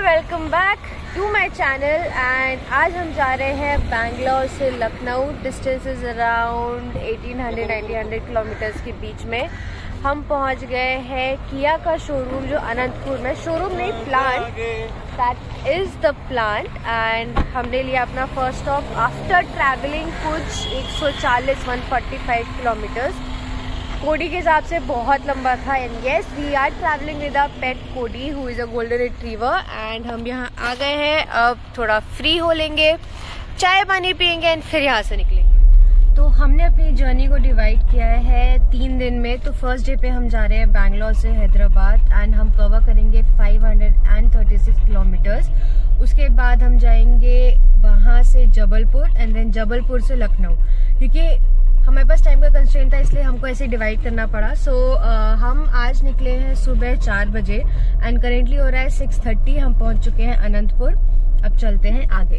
Welcome back to my channel and आज हम जा रहे हैं बैंगलोर से Lucknow. Distance is around 1800-1900 kilometres के बीच में। हम पहुंच गए हैं किया का शोरूम जो अनंतपुर में, शोरूम नहीं plant, that is the plant. And हमने लिया अपना फर्स्ट स्टॉप आफ्टर ट्रैवलिंग कुछ 140-145 किलोमीटर्स। कोडी के हिसाब से बहुत लंबा था। And yes, we are travelling with a pet Cody who is a golden retriever. And हम यहाँ आ गए हैं, अब थोड़ा फ्री हो लेंगे, चाय पानी पियेंगे एंड फिर यहाँ से निकलेंगे। तो हमने अपनी जर्नी को डिवाइड किया है 3 दिन में। तो फर्स्ट डे पे हम जा रहे हैं बैंगलोर से हैदराबाद एंड हम कवर करेंगे 536 किलोमीटर्स। उसके बाद हम जाएंगे वहाँ से जबलपुर एंड देन जबलपुर से लखनऊ। क्योंकि हमारे पास टाइम का कंस्ट्रेंट था इसलिए हमको ऐसे डिवाइड करना पड़ा। हम आज निकले हैं सुबह 4 बजे एंड करेंटली हो रहा है 6:30। हम पहुंच चुके हैं अनंतपुर। अब चलते हैं आगे।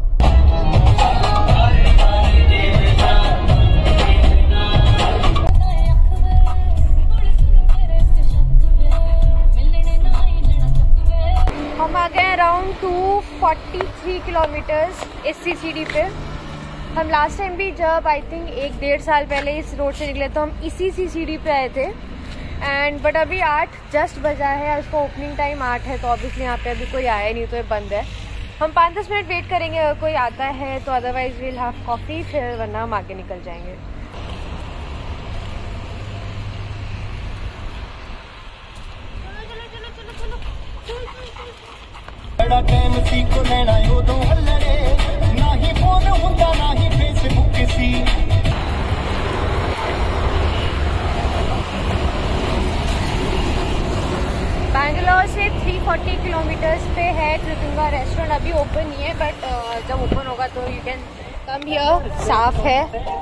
हम आ गए अराउंड 243 किलोमीटर्स इस सीसीडी पे। हम लास्ट टाइम भी जब आई थिंक 1-1.5 साल पहले इस रोड से निकले तो हम इसी सीसीडी पे आए थे। एंड बट अभी 8 जस्ट बजा है, उसका ओपनिंग टाइम 8 है, तो ऑब्वियसली यहाँ पे अभी कोई आया नहीं, तो ये बंद है। हम 5-10 मिनट वेट करेंगे अगर कोई आता है तो, अदरवाइज विल हैव कॉफ़ी, फिर वरना हम आगे निकल जाएंगे। बैंगलोर से 340 किलोमीटर्स पे है त्रितुंगा रेस्टोरेंट। अभी ओपन नहीं है बट जब ओपन होगा तो यू कैन कम हियर। साफ है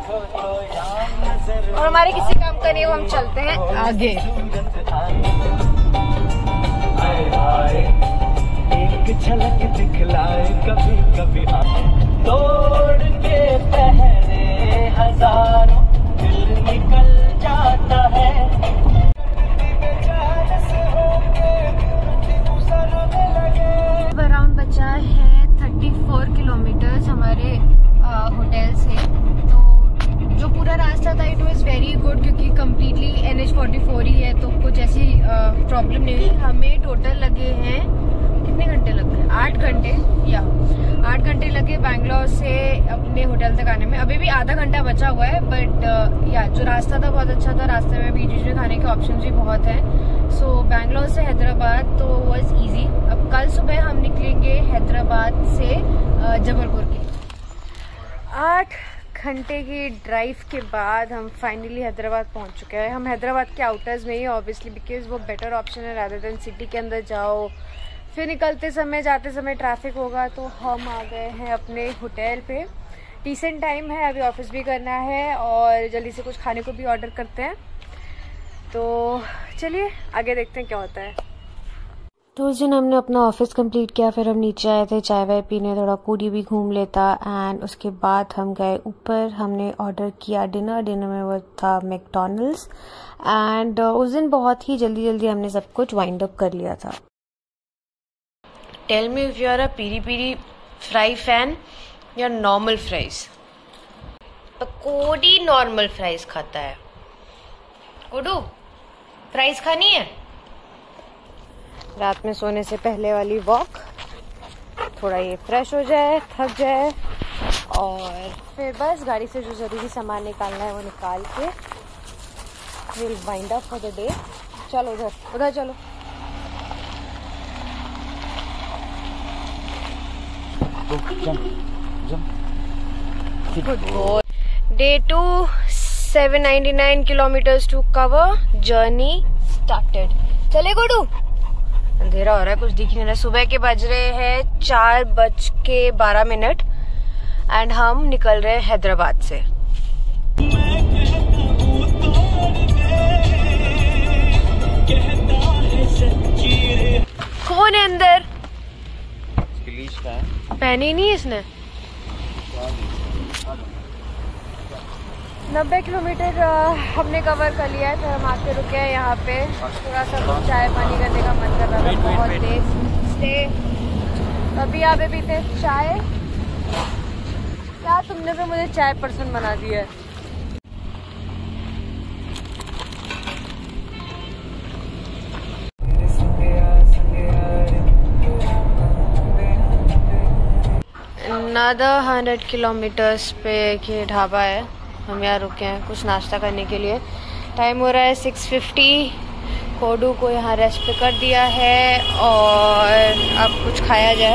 और हमारे किसी काम का नहीं, वो हम चलते हैं आगे। एक झलक दिखलाए कभी कभी तोड़ के पहरे हजारों दिल निकल जाता है। अराउंड बचा है 34 किलोमीटर्स हमारे होटल से। तो जो पूरा रास्ता था इट वाज वेरी गुड क्योंकि कम्प्लीटली NH44 ही है, तो कुछ ऐसी प्रॉब्लम नहीं हुई। हमें टोटल लगे हैं, कितने घंटे लग गए? 8 घंटे या 8 घंटे लगे बैंगलोर से अपने होटल तक आने में। अभी भी आधा घंटा बचा हुआ है बट या जो रास्ता था बहुत अच्छा था। रास्ते में बीच बीच में खाने के ऑप्शन भी बहुत हैं। सो बैंगलोर से हैदराबाद तो वाज इजी। अब कल सुबह हम निकलेंगे हैदराबाद से जबलपुर के। 8 घंटे की ड्राइव के बाद हम फाइनली हैदराबाद पहुंच चुके हैं। हम हैदराबाद के आउटर्स में ही, ऑब्वियसली बिकॉज वो बेटर ऑप्शन है रादर देन सिटी के अंदर जाओ, फिर निकलते समय जाते समय ट्रैफिक होगा। तो हम आ गए हैं अपने होटल पे। डिसेंट टाइम है, अभी ऑफिस भी करना है और जल्दी से कुछ खाने को भी ऑर्डर करते हैं। तो चलिए आगे देखते हैं क्या होता है। तो उस दिन हमने अपना ऑफिस कंप्लीट किया, फिर हम नीचे आए थे चाय वाय पीने, थोड़ा कोडी भी घूम लेता एंड उसके बाद हम गए ऊपर। हमने ऑर्डर किया डिनर में वो था मैकडॉनल्ड्स एंड उस दिन बहुत ही जल्दी हमने सब कुछ वाइंड अप कर लिया था। Tell me if you are a peri peri fry fan या नॉर्मल फ्राइज। तो कोडी नॉर्मल फ्राइज खाता है। कोडू फ्राइज खानी है? रात में सोने से पहले वाली वॉक, थोड़ा ये फ्रेश हो जाए, थक जाए और फिर बस गाड़ी से जो ज़रूरी सामान निकालना है वो निकाल के will wind up for the day. चलो उधर चलो। Day 2, 799 kilometers to cover. Journey started. चले गुडू। अंधेरा हो रहा है, कुछ दिख नहीं रहा। सुबह के बज रहे हैं 4:12 एंड हम निकल रहे हैं हैदराबाद से। कौन है अंदर? पहनी नहीं इसने। 90 किलोमीटर हमने कवर कर लिया है। फिर हम आके रुके हैं यहाँ पे, थोड़ा सा चाय पानी करने का मन कर रहा था बहुत तेज। स्टे अभी यहाँ पे पीते हैं चाय। क्या तुमने तो मुझे चाय पर्सन बना दिया है। Another 100 किलोमीटर्स पे ये ढाबा है। हम यहाँ रुके हैं कुछ नाश्ता करने के लिए। टाइम हो रहा है 6:50। कोडू को यहाँ रेस्ट पे कर दिया है और अब कुछ खाया जाए।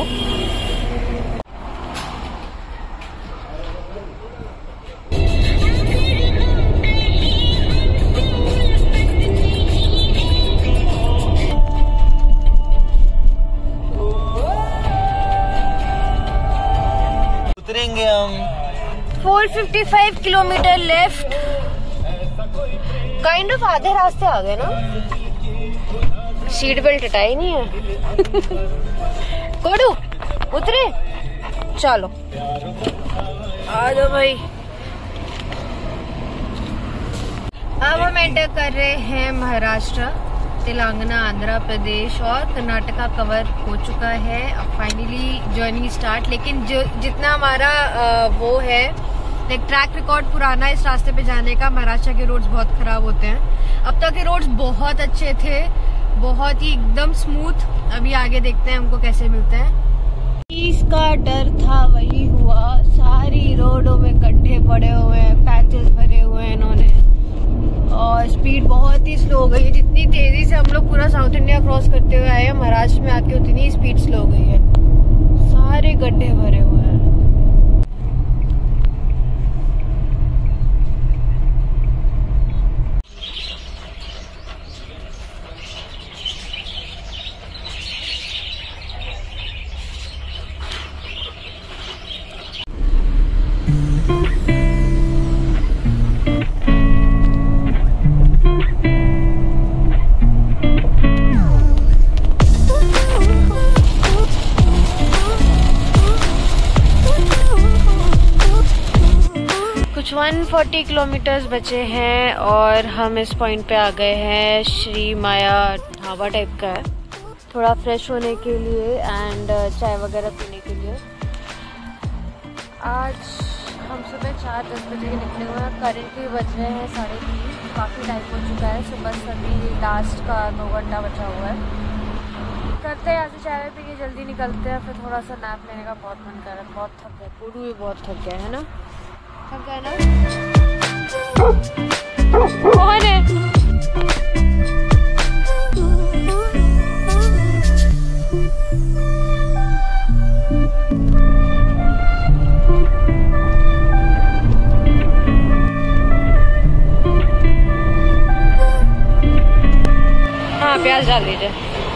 उतरेंगे हम। 455 किलोमीटर लेफ्ट। काइंड ऑफ आधे रास्ते आ गए ना। सीट बेल्ट हटाई नहीं है। कोडू उतरे, चलो आ जाओ भाई। अब हम एंटर कर रहे हैं महाराष्ट्र, तेलंगाना, आंध्र प्रदेश और कर्नाटका कवर हो चुका है। अब फाइनली जर्नी स्टार्ट। लेकिन जो जितना हमारा वो है लाइक ट्रैक रिकॉर्ड पुराना इस रास्ते पे जाने का, महाराष्ट्र के रोड्स बहुत खराब होते हैं। अब तक के रोड्स बहुत अच्छे थे, बहुत ही एकदम स्मूथ। अभी आगे देखते हैं हमको कैसे मिलते हैं। इसका डर था वही हुआ। सारी रोडों में गड्ढे पड़े हुए हैं, पैचेस भरे हुए हैं इन्होंने, और स्पीड बहुत ही स्लो हो गई है। जितनी तेजी से हम लोग पूरा साउथ इंडिया क्रॉस करते हुए आए हैं, महाराष्ट्र में आके उतनी स्पीड स्लो हो गई है। सारे गड्ढे भरे हुए हैं। कुछ 140 किलोमीटर्स बचे हैं और हम इस पॉइंट पे आ गए हैं। श्री माया ढाबा टाइप का है, थोड़ा फ्रेश होने के लिए एंड चाय वगैरह पीने के लिए। आज हम सुबह 4:10 बजे के निकले हुए हैं। करेंटली बज रहे हैं 3:30। काफ़ी टाइम हो चुका है। सुबह सभी लास्ट का 9 घंटा बचा हुआ है। करते हैं यहाँ से चाय पी के जल्दी निकलते हैं। फिर थोड़ा सा नैप लेने का बहुत मन कर रहा है। बहुत थक गया, कोडू भी बहुत थक गया है ना। थक गया ना। कौन है? हाँ प्याज डाल दीजिए।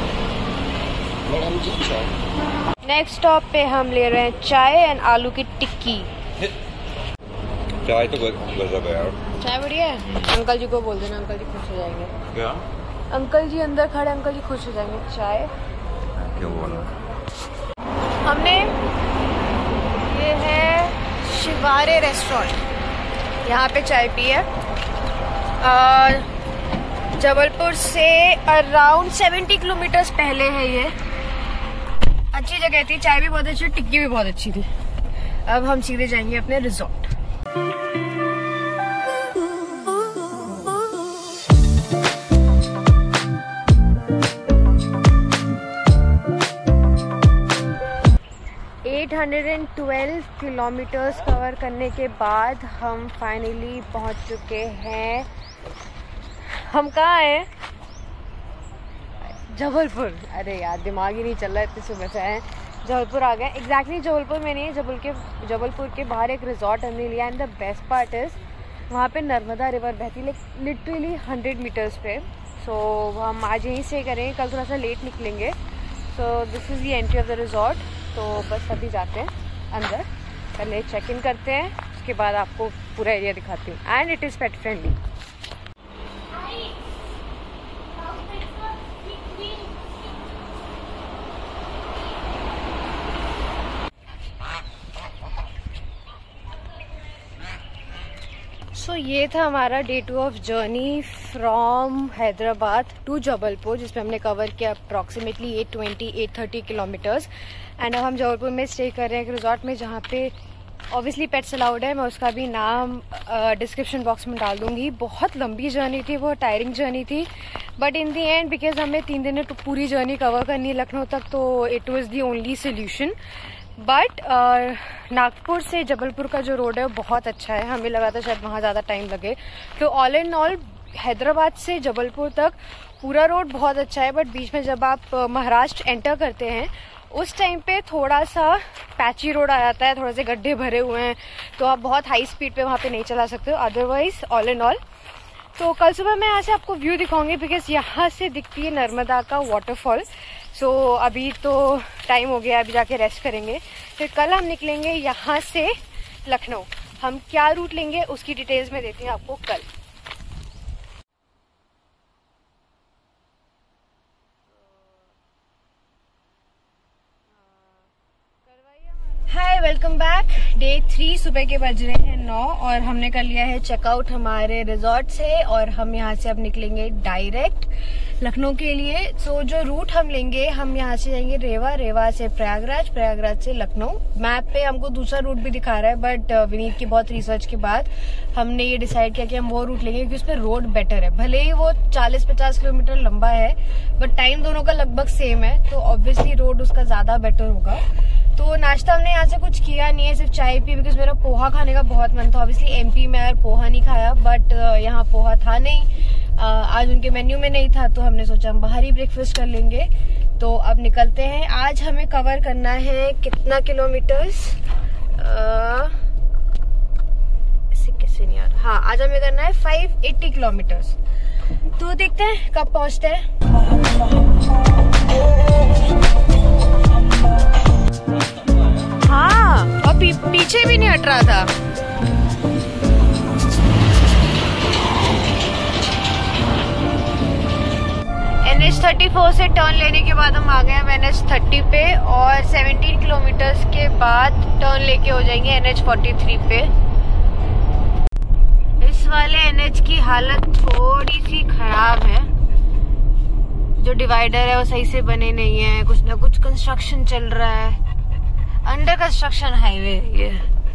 नेक्स्ट स्टॉप पे हम ले रहे हैं चाय एंड आलू की टिक्की। चाय तो गजब है यार। चाय बढ़िया है। अंकल जी को बोल देना, अंकल जी खुश हो जाएंगे। क्या? अंकल जी अंदर खड़े, अंकल जी खुश हो जाएंगे। चाय क्यों बोला? हमने ये है शिवारे रेस्टोरेंट, यहाँ पे चाय पी है। जबलपुर से अराउंड 70 किलोमीटर्स पहले है ये। अच्छी जगह थी, चाय भी बहुत अच्छी, टिक्की भी बहुत अच्छी थी। अब हम सीधे जाएंगे अपने रिजॉर्ट। $812 किलोमीटर्स कवर करने के बाद हम फाइनली पहुंच चुके हैं। हम कहाँ हैं? जबलपुर। अरे यार दिमाग ही नहीं चल रहा, इतनी सुबह से आए। जबलपुर आ गए। एग्जैक्टली जबलपुर में नहीं है, जबलपुर के बाहर एक रिजॉर्ट हमने लिया। And the best part is वहाँ पे नर्मदा रिवर बहती, लाइक लिटरली 100 मीटर्स पे। सो हम आज यहीं से करेंगे, कल थोड़ा सा लेट निकलेंगे। So this is the entry of the resort. तो बस अभी जाते हैं अंदर, पहले चेक इन करते हैं, उसके बाद आपको पूरा एरिया दिखाती हूँ। And it is pet friendly. So ये था हमारा day 2 of journey from Hyderabad to Jabalpur, जिसमें हमने कवर किया अप्रॉक्सीमेटली 830 किलोमीटर्स। एंड अब हम जबलपुर में स्टे कर रहे हैं एक रिजॉर्ट में, जहाँ पे ऑब्वियसली पेट्स अलाउड है। मैं उसका भी नाम डिस्क्रिप्शन बॉक्स में डाल दूंगी। बहुत लंबी जर्नी थी, बहुत टायरिंग जर्नी थी, but in the end because हमें 3 दिन में पूरी जर्नी कवर करनी है लखनऊ तक, तो it was the only solution. But Nagpur से जबलपुर का जो रोड है वो बहुत अच्छा है। हमें लगा था शायद वहाँ ज़्यादा टाइम लगे, तो ऑल इन ऑल हैदराबाद से जबलपुर तक पूरा रोड बहुत अच्छा है। बट बीच में जब आप महाराष्ट्र एंटर करते हैं उस टाइम पे थोड़ा सा पैची रोड आ जाता है, थोड़े से गड्ढे भरे हुए हैं, तो आप बहुत हाई स्पीड पे वहाँ पे नहीं चला सकते हो। अदरवाइज ऑल इन ऑल तो कल सुबह मैं यहाँ से आपको व्यू दिखाऊंगी, बिकॉज यहाँ से दिखती है नर्मदा का वाटरफॉल। सो अभी तो टाइम हो गया, अभी जाके रेस्ट करेंगे, फिर कल हम निकलेंगे यहाँ से लखनऊ। हम क्या रूट लेंगे उसकी डिटेल्स में देती हूँ आपको कल। हाय, वेलकम बैक। डे 3 सुबह के बज रहे हैं 9 और हमने कर लिया है चेकआउट हमारे रिजॉर्ट से, और हम यहाँ से अब निकलेंगे डायरेक्ट लखनऊ के लिए। सो जो रूट हम लेंगे, हम यहाँ से जाएंगे रेवा, रेवा से प्रयागराज, प्रयागराज से लखनऊ। मैप पे हमको दूसरा रूट भी दिखा रहा है, बट विनीत की बहुत रिसर्च के बाद हमने ये डिसाइड किया कि हम वो रूट लेंगे क्योंकि उसमें रोड बेटर है। भले ही वो 40-50 किलोमीटर लंबा है, बट टाइम दोनों का लगभग सेम है, तो ऑब्वियसली रोड उसका ज्यादा बेटर होगा। तो नाश्ता हमने यहाँ से कुछ किया नहीं है, सिर्फ चाय पी, बिकॉज मेरा पोहा खाने का बहुत मन था। ऑब्वियसली एमपी में यार पोहा नहीं खाया, बट यहाँ पोहा था नहीं, आज उनके मेन्यू में नहीं था, तो हमने सोचा हम बाहर ही ब्रेकफास्ट कर लेंगे। तो अब निकलते हैं। आज हमें कवर करना है कितना किलोमीटर्स, कैसे नहीं आ रहा, हाँ आज हमें करना है 580 किलोमीटर्स। तो देखते हैं कब पहुँचते हैं। हाँ, और पीछे भी नहीं हट रहा था। NH34 से टर्न लेने के बाद हम आ गए हैं NH30 पे, और 17 किलोमीटर्स के बाद टर्न लेके हो जाएंगे NH43 पे। इस वाले NH की हालत थोड़ी सी खराब है, जो डिवाइडर है वो सही से बने नहीं है, कुछ ना कुछ कंस्ट्रक्शन चल रहा है, अंडर कंस्ट्रक्शन हाईवे ये।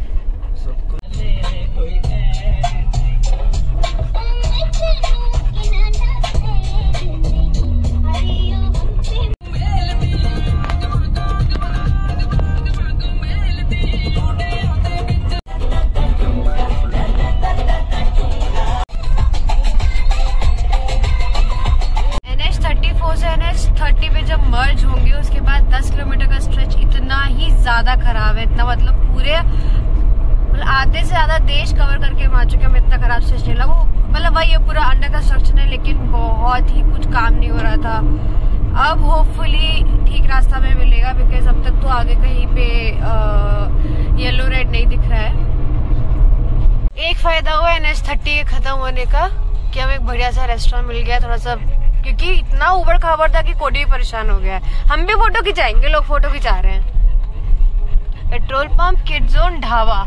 NH34 से NH30 पे जब मर्ज होंगे उसके बाद 10 किलोमीटर का स्ट्रेच इतना ही ज्यादा खराब है, इतना मतलब पूरे आधे से ज्यादा देश कवर करके हम आ चुके हैं। इतना खराब स्ट्रेच नहीं लगा, मतलब भाई ये पूरा अंडर कंस्ट्रक्शन है, लेकिन बहुत ही कुछ काम नहीं हो रहा था। अब होपफुली ठीक रास्ता में मिलेगा, बिकॉज अब तक तो आगे कहीं पे येलो रेड नहीं दिख रहा है। एक फायदा हुआ NH30 खत्म होने का कि हमें एक बढ़िया सा रेस्टोरेंट मिल गया, थोड़ा सा, क्योंकि इतना उबड़ खाबड़ था कि कोडी भी परेशान हो गया है। हम भी फोटो खिंचाएंगे, लोग फोटो खिंचा रहे हैं। Petrol pump, kid zone, dhaba.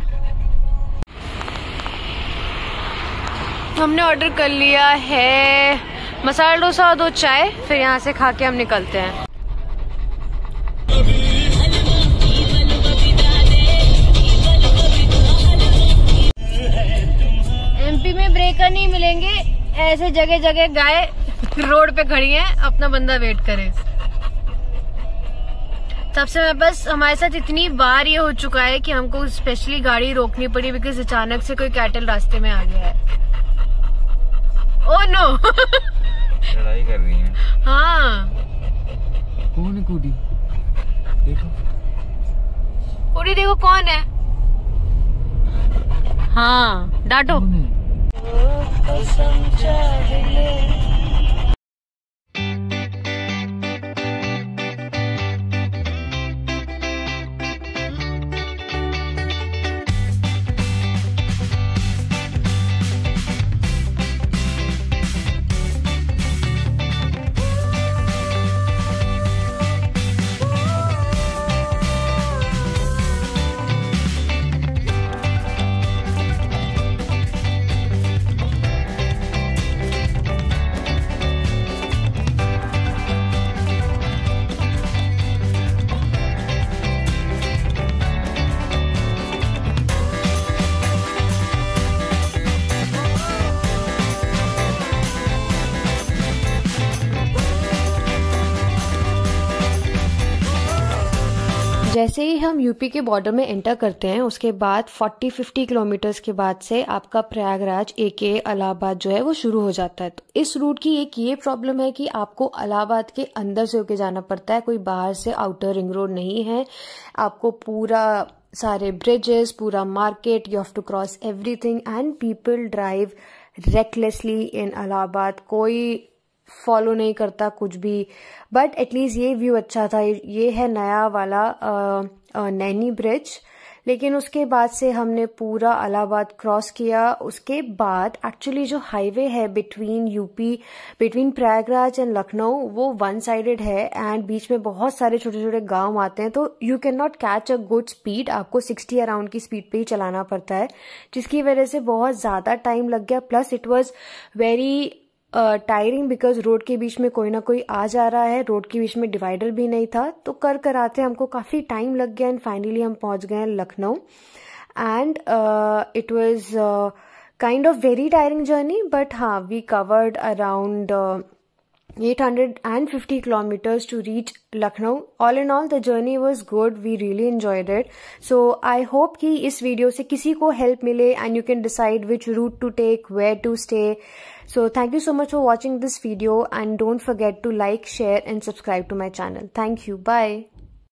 हमने ऑर्डर कर लिया है मसाला डोसा और 2 चाय, फिर यहाँ से खा के हम निकलते हैं। एमपी में ब्रेकर नहीं मिलेंगे, ऐसे जगह जगह गाय रोड पे खड़ी हैं, अपना बंदा वेट करे। तब से मैं बस, हमारे साथ इतनी बार ये हो चुका है कि हमको स्पेशली गाड़ी रोकनी पड़ी, बिकॉज अचानक से कोई कैटल रास्ते में आ गया है। ओह नो लड़ाई कर रही है। हाँ, कौन है कूडी? देखो कूडी, देखो कौन है। हाँ, डांटो। जैसे ही हम यूपी के बॉर्डर में एंटर करते हैं उसके बाद 40-50 किलोमीटर्स के बाद से आपका प्रयागराज एके इलाहाबाद जो है वो शुरू हो जाता है। तो इस रूट की एक ये प्रॉब्लम है कि आपको इलाहाबाद के अंदर से होके जाना पड़ता है, कोई बाहर से आउटर रिंग रोड नहीं है। आपको पूरा सारे ब्रिजेस, पूरा market, you have to cross everything and people drive recklessly in Allahabad. कोई फॉलो नहीं करता कुछ भी, बट एटलीस्ट ये व्यू अच्छा था। ये है नया वाला नैनी ब्रिज। लेकिन उसके बाद से हमने पूरा इलाहाबाद क्रॉस किया। उसके बाद एक्चुअली जो हाईवे है बिटवीन प्रयागराज एंड लखनऊ वो वन साइडेड है एंड बीच में बहुत सारे छोटे छोटे गांव आते हैं, तो you can not catch a good speed. आपको 60 अराउंड की स्पीड पे ही चलाना पड़ता है, जिसकी वजह से बहुत ज्यादा टाइम लग गया। Plus it was very tiring because road के बीच में कोई ना कोई आ जा रहा है, रोड के बीच में डिवाइडर भी नहीं था, तो कर आते हमको काफी टाइम लग गया एंड फाइनली हम पहुंच गए Lucknow. And it was kind of very tiring journey, but हाँ we covered around 850 kilometers to reach Lucknow. All in all, the journey was good. We really enjoyed it. So I hope कि इस video से किसी को help मिले and you can decide which route to take, where to stay. So thank you so much for watching this video and don't forget to like, share and subscribe to my channel. Thank you. Bye.